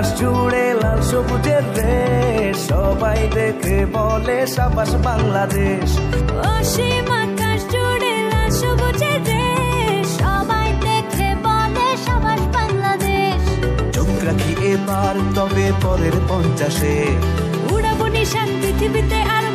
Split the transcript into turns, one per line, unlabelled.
জুড়ে লাল সবুজের রেশ, সবাই দেখে বলে সাবাস বাংলাদেশ।
অসীম আকাশ জুড়ে লাল সবুজের রেশ, সবাই দেখে বলে সাবাস বাংলাদেশ।
চোখ রাখি এবার তবে পরের 50-এ,
উড়াবো নিশান পৃথিবীতে আর